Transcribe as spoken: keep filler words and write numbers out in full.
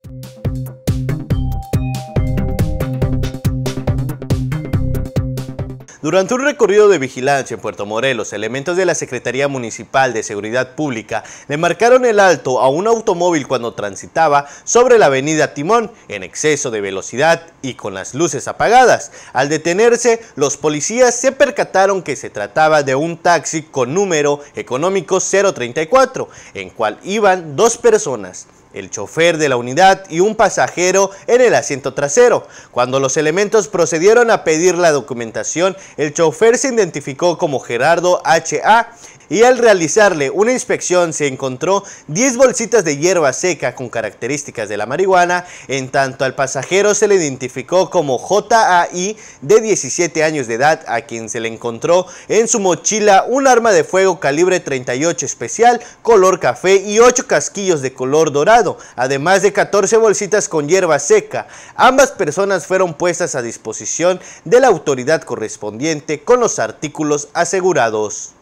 Durante un recorrido de vigilancia en Puerto Morelos, elementos de la Secretaría Municipal de Seguridad Pública le marcaron el alto a un automóvil cuando transitaba sobre la avenida Timón en exceso de velocidad y con las luces apagadas. Al detenerse, los policías se percataron que se trataba de un taxi con número económico cero treinta y cuatro, en cual iban dos personas, el chofer de la unidad y un pasajero en el asiento trasero. Cuando los elementos procedieron a pedir la documentación, el chofer se identificó como Gerardo H A y al realizarle una inspección se encontró diez bolsitas de hierba seca con características de la marihuana, en tanto al pasajero se le identificó como J A I de diecisiete años de edad, a quien se le encontró en su mochila un arma de fuego calibre treinta y ocho especial color café y ocho casquillos de color dorado, además de catorce bolsitas con hierba seca. Ambas personas fueron puestas a disposición de la autoridad correspondiente con los artículos asegurados.